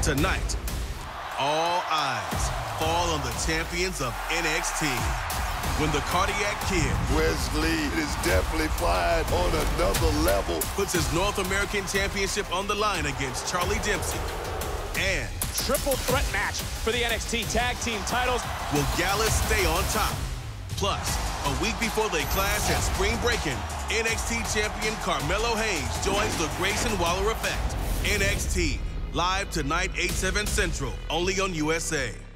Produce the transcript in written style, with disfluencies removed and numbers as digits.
Tonight, all eyes fall on the champions of NXT. When the Cardiac Kid, Wes Lee, is definitely flying on another level, puts his North American Championship on the line against Charlie Dempsey. And triple threat match for the NXT Tag Team Titles. Will Gallus stay on top? Plus, a week before they clash at Spring Breakin', NXT champion Carmelo Hayes joins the Grayson Waller Effect. NXT, live tonight, 8/7 Central, only on USA.